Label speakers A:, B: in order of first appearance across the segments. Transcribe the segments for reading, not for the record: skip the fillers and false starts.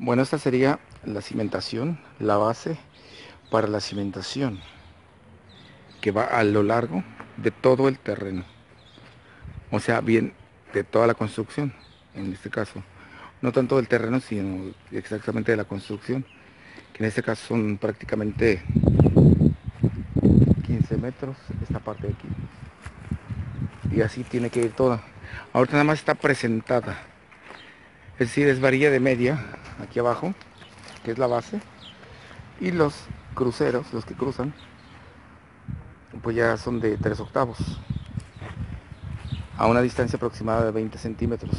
A: Bueno, esta sería la cimentación, la base para la cimentación, que va a lo largo de todo el terreno. O sea, bien de toda la construcción, en este caso. No tanto del terreno, sino exactamente de la construcción, que en este caso son prácticamente 15 metros, esta parte de aquí. Y así tiene que ir toda. Ahorita nada más está presentada. Es decir, es varilla de media, aquí abajo, que es la base. Y los cruceros, los que cruzan, pues ya son de 3/8. A una distancia aproximada de 20 centímetros.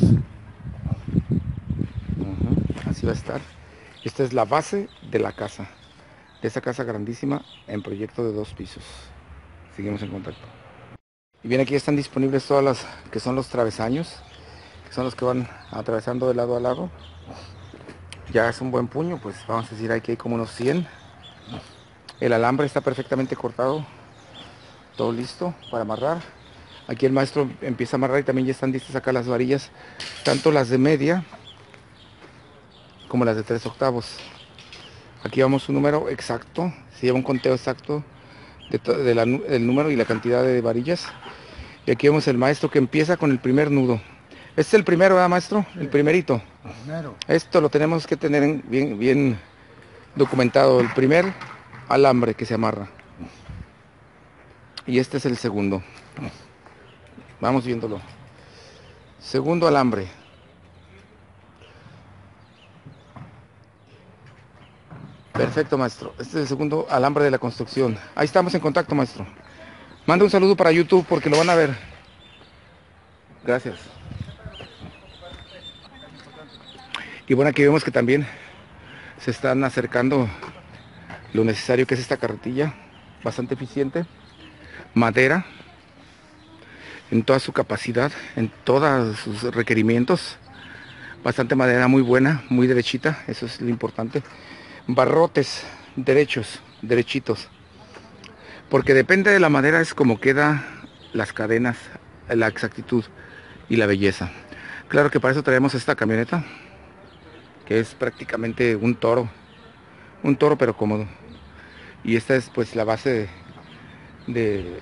A: Así va a estar. Esta es la base de la casa. De esa casa grandísima en proyecto de 2 pisos. Seguimos en contacto. Y bien, aquí están disponibles todas las que son los travesaños, que son los que van atravesando de lado a lado. Ya es un buen puño, pues vamos a decir aquí hay como unos 100. El alambre está perfectamente cortado, todo listo para amarrar. Aquí el maestro empieza a amarrar y también ya están listas acá las varillas, tanto las de media como las de 3/8. Aquí vamos un número exacto, se lleva un conteo exacto del número y la cantidad de varillas. Y aquí vemos el maestro que empieza con el primer nudo. Este es el primero, ¿verdad, maestro? Sí. El primerito. Primero. Esto lo tenemos que tener bien documentado. El primer alambre que se amarra. Y este es el segundo. Vamos viéndolo. Segundo alambre. Perfecto, maestro. Este es el segundo alambre de la construcción. Ahí estamos en contacto, maestro. Manda un saludo para YouTube porque lo van a ver. Gracias. Y bueno, aquí vemos que también se están acercando lo necesario, que es esta carretilla, bastante eficiente. Madera, en toda su capacidad, en todos sus requerimientos. Bastante madera muy buena, muy derechita, eso es lo importante. Barrotes derechitos. Porque depende de la madera es como queda las cadenas, la exactitud y la belleza. Claro que para eso traemos esta camioneta, que es prácticamente un toro pero cómodo. Y esta es pues la base de,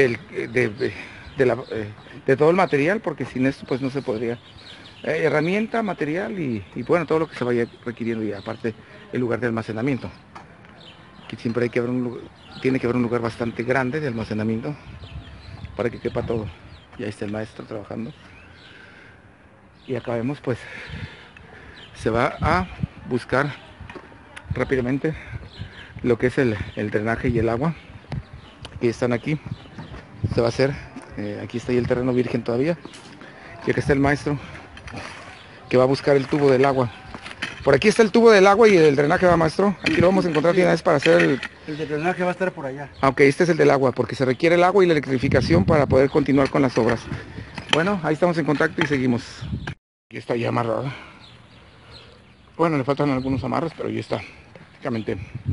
A: de todo el material, porque sin esto pues no se podría. Herramienta, material y bueno, todo lo que se vaya requiriendo, y aparte el lugar de almacenamiento. Aquí siempre hay que haber tiene que haber un lugar bastante grande de almacenamiento para que quepa todo. Y ahí está el maestro trabajando. Y acá vemos pues se va a buscar rápidamente lo que es el drenaje y el agua, que están aquí. Se va a hacer, aquí está ahí el terreno virgen todavía, y acá está el maestro que va a buscar el tubo del agua. Por aquí está el tubo del agua y el drenaje, va, maestro. Aquí lo vamos a encontrar de una vez para hacer
B: el de drenaje va a estar por allá.
A: Ok, este es el del agua, porque se requiere el agua y la electrificación para poder continuar con las obras. Bueno, ahí estamos en contacto y seguimos. Aquí está ya amarrada. Bueno, le faltan algunos amarres, pero ya está prácticamente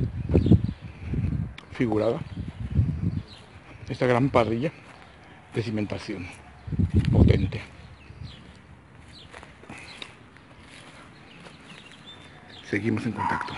A: figurada esta gran parrilla de cimentación potente. Seguimos en contacto.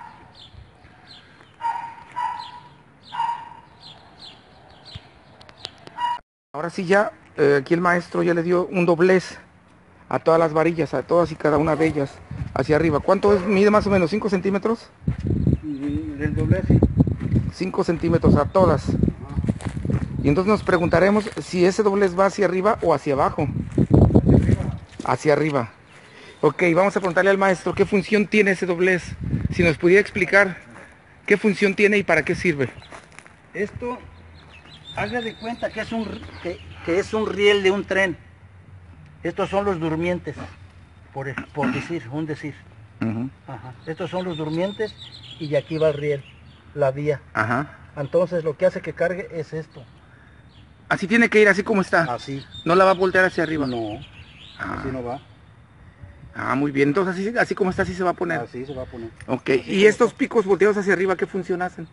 A: Ahora sí ya, aquí el maestro ya le dio un doblez a todas las varillas, a todas y cada una de ellas, hacia arriba. ¿Cuánto es? ¿Mide más o menos? ¿5 centímetros?
B: Del doblez, sí.
A: 5 centímetros a todas. Y entonces nos preguntaremos si ese doblez va hacia arriba o hacia abajo.
B: Hacia arriba.
A: Hacia arriba. Ok, vamos a preguntarle al maestro qué función tiene ese doblez. Si nos pudiera explicar qué función tiene y para qué sirve.
B: Esto, haga de cuenta que es un riel de un tren. Estos son los durmientes, por decir, un decir. Ajá. Estos son los durmientes y aquí va el riel, la vía.
A: Ajá.
B: Entonces lo que hace que cargue es esto.
A: Así tiene que ir, así como está.
B: Así.
A: No la va a voltear hacia arriba.
B: No, así no va.
A: Ah, muy bien. Entonces así como está, así se va a poner.
B: Así se va a poner.
A: Ok.
B: Así
A: ¿Y estos picos volteados hacia arriba qué función hacen?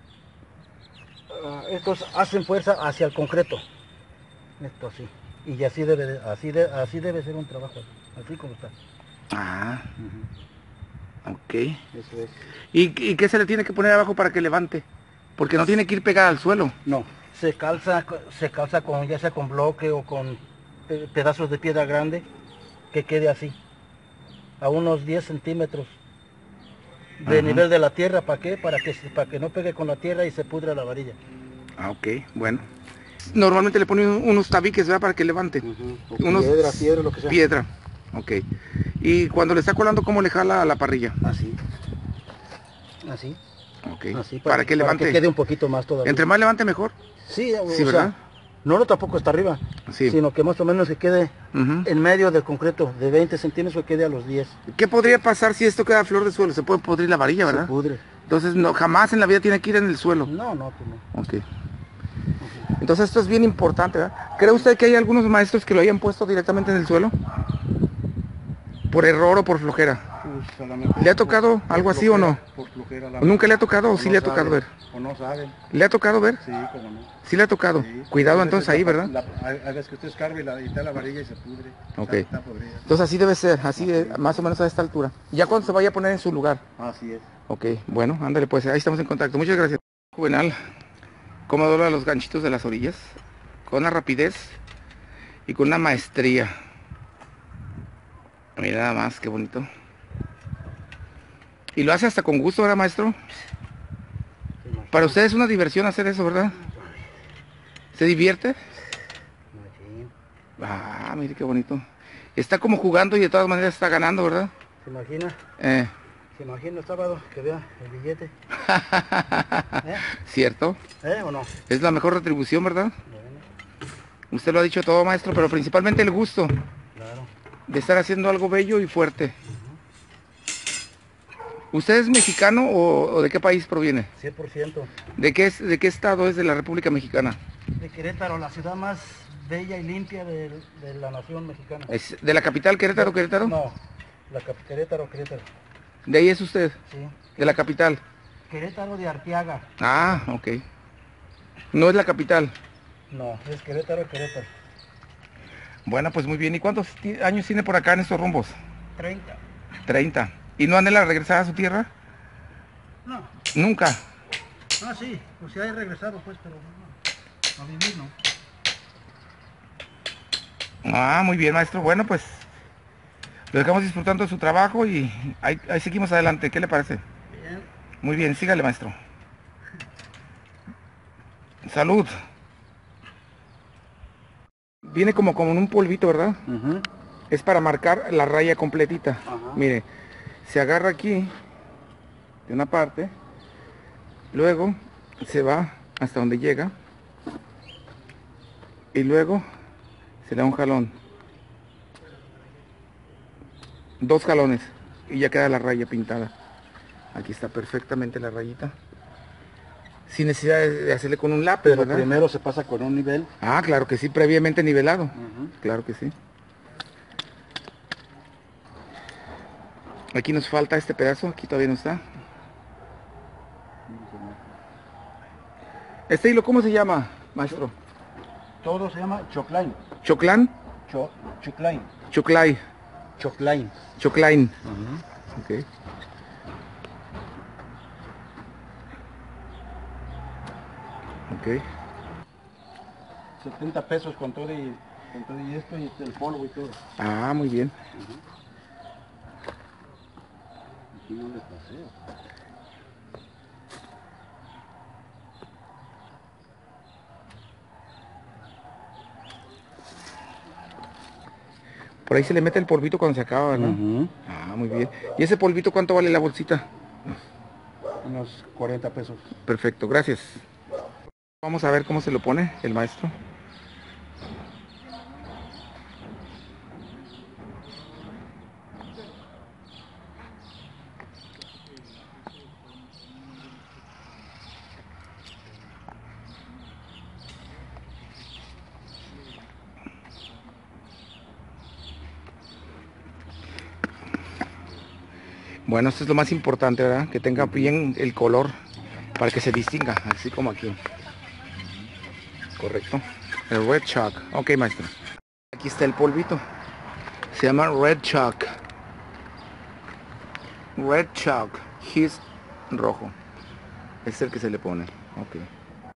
B: Estos hacen fuerza hacia el concreto. Esto así. Y así debe ser un trabajo, así como está.
A: Ah. Ok.
B: Eso es.
A: ¿Y qué se le tiene que poner abajo para que levante? Porque no tiene que ir pegada al suelo.
B: No, se calza con, ya sea con bloque o con pedazos de piedra grande, que quede así, a unos 10 centímetros de nivel de la tierra. ¿Para qué? Para que no pegue con la tierra y se pudra la varilla.
A: Ah, ok, bueno. Normalmente le ponen unos tabiques, ¿verdad? Para que levante.
B: O
A: Unos
B: piedra, lo que sea.
A: Piedra, ok. Y cuando le está colando, ¿cómo le jala a la parrilla?
B: Así. Así.
A: Ok.
B: Así
A: Para que levante.
B: que quede un poquito más todavía.
A: Entre más levante, mejor.
B: Sí,
A: Sí, ¿verdad?
B: No tampoco está arriba,
A: Sí.
B: sino que más o menos que quede en medio del concreto, de 20 centímetros que quede a los 10.
A: ¿Qué podría pasar si esto queda a flor de suelo? Se puede podrir la varilla, ¿verdad?
B: Se pudre.
A: Entonces, no, jamás en la vida tiene que ir en el suelo.
B: No, pues no.
A: Ok. Entonces esto es bien importante, ¿verdad? ¿Cree usted que hay algunos maestros que lo hayan puesto directamente en el suelo? ¿Por error o por flojera? ¿Le ha tocado algo así o no?
B: Por flojera.
A: ¿O nunca le ha tocado o sí le ha tocado ver?
B: O no saben.
A: ¿Le ha tocado ver?
B: Sí, como no.
A: Sí le ha tocado.
B: Sí.
A: Cuidado entonces ahí, ¿verdad?
B: Hagas que usted escarbe y está la varilla y se pudre.
A: Ok.
B: Está podrida.
A: Entonces así debe ser, así más o menos a esta altura. Ya cuando se vaya a poner en su lugar.
B: Así es.
A: Ok, bueno, ándale pues, ahí estamos en contacto. Muchas gracias. Juvenal, cómo dobla los ganchitos de las orillas, con una rapidez y con una maestría. Mira nada más, qué bonito. Y lo hace hasta con gusto, ¿verdad, maestro? Para usted es una diversión hacer eso, ¿verdad? ¿Se divierte? Ah, mire qué bonito. Está como jugando y de todas maneras está ganando, ¿verdad?
B: ¿Se imagina? ¿Se imagina el sábado que vea el billete?
A: ¿Cierto?
B: ¿O no?
A: Es la mejor retribución, ¿verdad?
B: Bueno,
A: Usted lo ha dicho todo, maestro, pero principalmente el gusto
B: claro.
A: de estar haciendo algo bello y fuerte. ¿Usted es mexicano o de qué país proviene?
B: 100%.
A: ¿De qué estado es de la República Mexicana?
B: De Querétaro, la ciudad más bella y limpia de la nación mexicana.
A: ¿Es de la capital Querétaro, Querétaro?
B: No, Querétaro.
A: ¿De ahí es usted?
B: Sí.
A: ¿De la capital?
B: Querétaro de Arteaga.
A: Ah, ok. No es la capital.
B: No, es Querétaro.
A: Bueno, pues muy bien. ¿Y cuántos años tiene por acá en estos rumbos?
B: 30.
A: 30. ¿Y no anhela regresar a su tierra?
B: No.
A: Nunca.
B: Ah, sí, pues sí hay regresado pues, pero no. A vivir no.
A: Ah, muy bien, maestro. Bueno, pues lo dejamos disfrutando de su trabajo y ahí seguimos adelante. ¿Qué le parece?
B: Bien.
A: Muy bien, sígale, maestro. Salud. Viene como en un polvito, ¿verdad? Es para marcar la raya completita. Mire, se agarra aquí de una parte, luego se va hasta donde llega y luego se le da un jalón, 2 jalones y ya queda la raya pintada. Aquí está perfectamente la rayita, sin necesidad de hacerle con un lápiz,
B: Pero
A: ¿verdad?
B: primero se pasa con un nivel.
A: Ah, claro que sí, previamente nivelado. Claro que sí. Aquí nos falta este pedazo, aquí todavía no está. ¿Este hilo cómo se llama, maestro?
B: Todo se llama choclain.
A: ¿Choclán?
B: Choclain.
A: Choclay.
B: Choclain.
A: Choclain. Ok. Ok.
B: 70 pesos con todo y esto y el polvo y todo.
A: Ah, muy bien.
B: Aquí no les paseo.
A: Por ahí se le mete el polvito cuando se acaba, ¿verdad? Ah, muy bien. ¿Y ese polvito cuánto vale la bolsita?
B: Unos 40 pesos.
A: Perfecto, gracias. Vamos a ver cómo se lo pone el maestro. Bueno, esto es lo más importante, ¿verdad? Que tenga bien el color para que se distinga, así como aquí. Correcto. El red chalk. Ok, maestro. Aquí está el polvito. Se llama red chalk. Red chalk. His rojo. Es el que se le pone. Ok.